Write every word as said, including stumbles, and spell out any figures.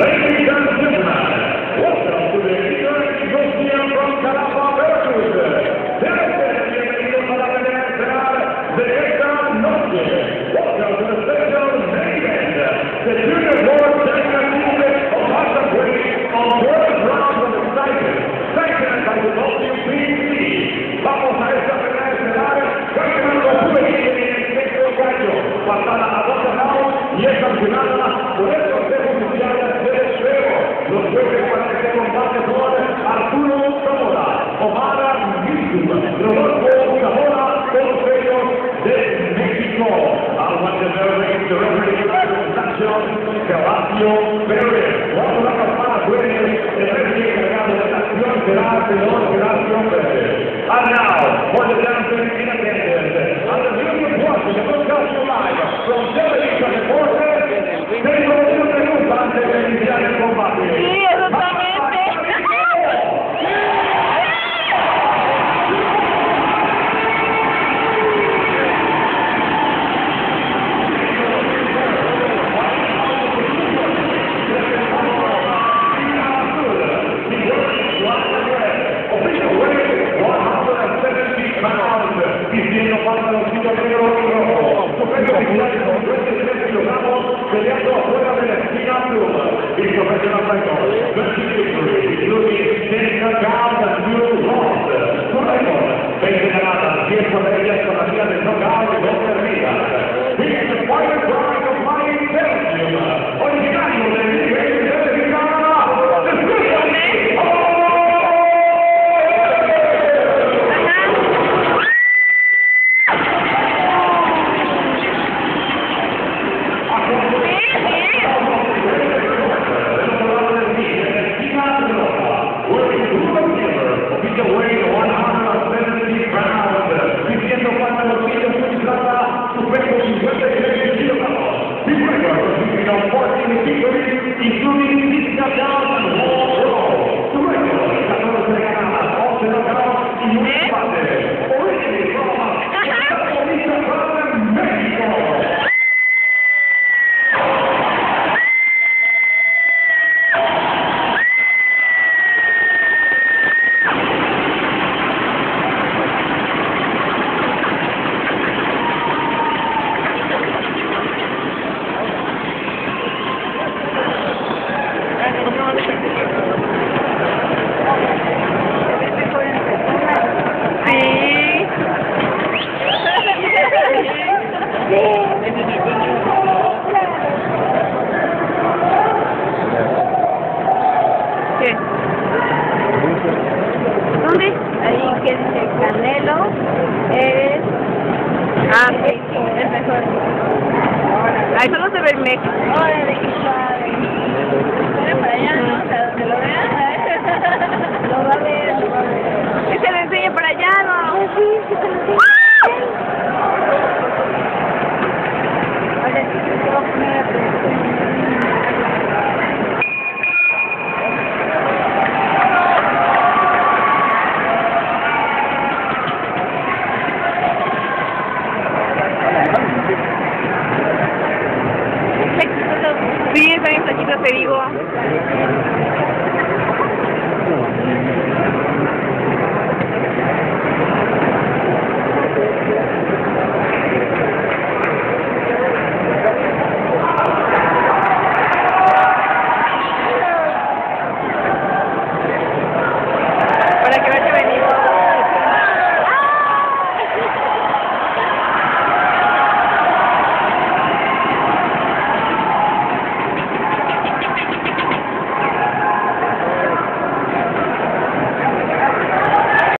Ladies and gentlemen, welcome to the Eastern Museum from Jalapa, Veracruz. Sean bienvenidos a la pelea estelar de esta noche. Welcome to the special main event, the Junior World Championship of Master Weight on twelve rounds of excitement, sanctioned by the W B C. Vamos a esta pelea estelar, campeonato juvenil en el peso gallo, pasada a doce rounds y es sancionada por el Consejo Mundial de Boxeo. Los jueces para este combate son Arturo Zamora, Omar Mizu, Rodolfo Zamora, todos ellos de México. Al mantener the referee Nación Gervasio Pérez. Cuando la campana suene, el referee encargado de la acción será el señor Gervasio Pérez. And now, for the champion in attendance, and the viewers watching the broadcast live from Television Reporters, tengo una pregunta antes de iniciar el combate. Sí, exactamente. Vistiendo pantaloncito negro y rojo, su peso oficial con treinta kilogramos, peleando afuera de la esquina azul. Y profesional mayor, Mercy Victory, including ten knockouts and two lost. Su récord, veinte ganadas, diez peleas con la vía de knockout y dos perdidas. He is the fighter pride of Miami Belgium, originario de Nigeria y Mexicana, the Special including six knockouts and one draw. Su récord, catorce ganadas, once knockouts y un empate. Originally from México. ¿Qué? ¿Dónde? Ahí que dice Canelo es ah, el mejor. Ahí solo se ve el México. Órale, qué padre. Mira para allá, ¿no? O sea, donde lo veas. Lo va a ver, lo va a ver. Que se lo enseñe para allá, ¿no? Sí, que se lo enseñe. Ahora sí, te voy a poner a presión. Sí, está bien flaquito, te digo.